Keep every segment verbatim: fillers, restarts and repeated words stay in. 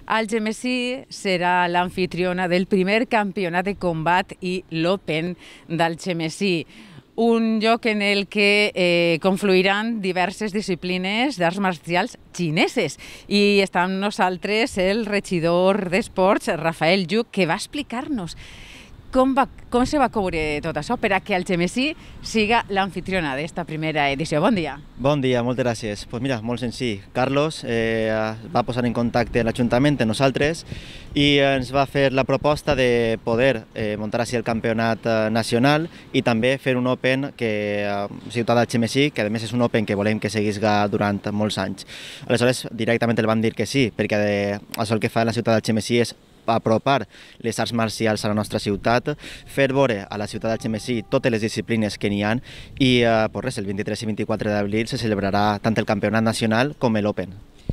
Algemesí serà l'anfitriona del primer campionat de combat i l'Open d'Algemesí, un lloc en el que eh, confluiran diverses disciplines d'arts marcials xineses. I està amb nosaltres el regidor d'Esports, Rafael Lluch, que va explicar-nos com, va, com se va coure tot això per a que Algemesí siga l'anfitriona d'esta primera edició. Bon dia. Bon dia, moltes gràcies. Pues mira, molt senzill. Carlos eh, va posar en contacte l'Ajuntament amb nosaltres i ens va fer la proposta de poder eh, muntar així el campionat eh, nacional i també fer un Open que a eh, Ciutat d'Algemesí, que a més és un Open que volem que seguisca durant molts anys. Aleshores, directament el van dir que sí, perquè de, això el que fa la Ciutat d'Algemesí és apropar les arts marcials a la nostra ciutat, fer veure a la ciutat d'Algemesí totes les disciplines que n'hi ha i eh, pues res, el vint-i-tres i vint-i-quatre d'abril se celebrarà tant el campionat nacional com l'Open.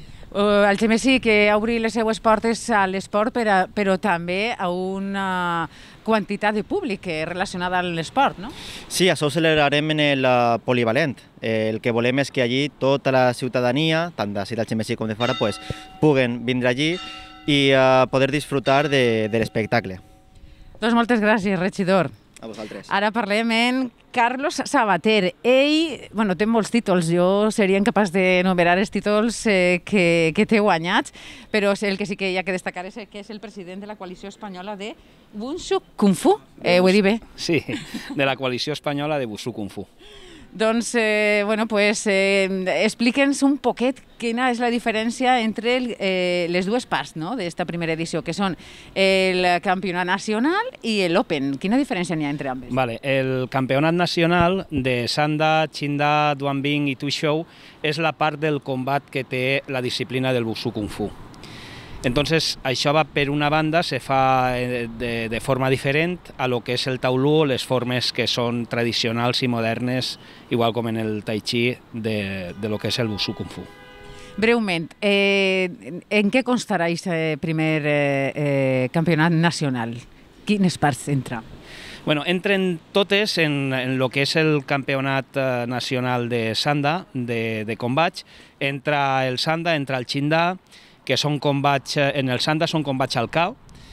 Uh, Algemesí que ha obrit les seues portes a l'esport, però, però també a una quantitat de públic relacionada amb l'esport, no? Sí, això ho celebrarem en el uh, polivalent. Eh, el que volem és que allí tota la ciutadania, tant d'ací d'Algemesí com de fora, pues, puguen vindre allí i uh, poder disfrutar de, de l'espectacle. Doncs moltes gràcies, regidor. A vosaltres. Ara parlem amb Carlos Sabater. Ell, bueno, té molts títols. Jo seria incapaç d'enumerar els títols eh, que, que té guanyats, però el que sí que hi ha que destacar és que és el president de la coalició espanyola de Wushu Kung Fu. Eh, ho he dit bé? Sí, de la coalició espanyola de Wushu Kung Fu. Doncs, eh, bueno, pues, eh, explique'ns un poquet quina és la diferència entre el, eh, les dues parts, no?, d'esta primera edició, que són el campionat nacional i l'Open. Quina diferència n'hi ha entre ambes? Vale, el campionat nacional de Sanda, Chinda, Duanbing i Tuishou és la part del combat que té la disciplina del Wushu Kung Fu. Entonces, això va per una banda, se fa de, de forma diferent a lo que és el taulú, les formes que són tradicionals i modernes, igual com en el tai chi, de, de lo que és el Wushu Kung Fu. Breument, eh, en què constarà aquest primer eh, eh, campionat nacional? Quines parts entra? Bueno, entren totes en, en lo que és el campionat eh, nacional de Sanda, de, de combats. Entra el Sanda, entra el Chinda, que són combats, en el Sanda són combats al cao,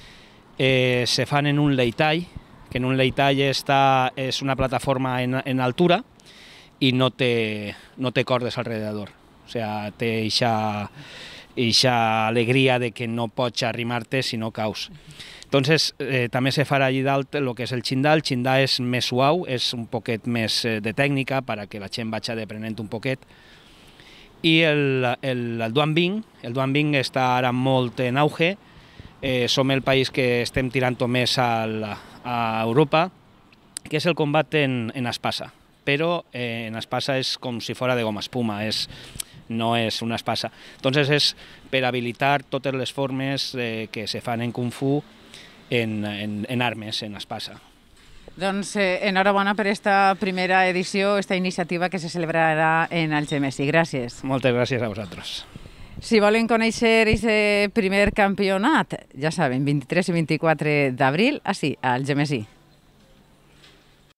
eh, se fan en un leitai, que en un leitai està, és una plataforma en, en altura i no té, no té cordes alrededor. O sea, té eixa alegria de que no pots arrimar-te si no caus. Entonces, eh, també se farà allí dalt el que és el Chinda. El Chinda és més suau, és un poquet més de tècnica per a que la gent vagi aprenent un poquet. I el, el, el Duanbing, el Duanbing està ara molt en auge, eh, som el país que estem tirant més al, a Europa, que és el combat en, en espasa, però eh, en espasa és com si fora de goma espuma, és, no és una espasa. Entonces és per habilitar totes les formes eh, que se fan en Kung Fu en, en, en armes, en espasa. Doncs eh, enhorabona per esta primera edició, esta iniciativa que se celebrarà en Algemesí. Gràcies. Moltes gràcies a vosaltres. Si volen conèixer aquest primer campionat, ja saben, vint-i-tres i vint-i-quatre d'abril, així, a Algemesí.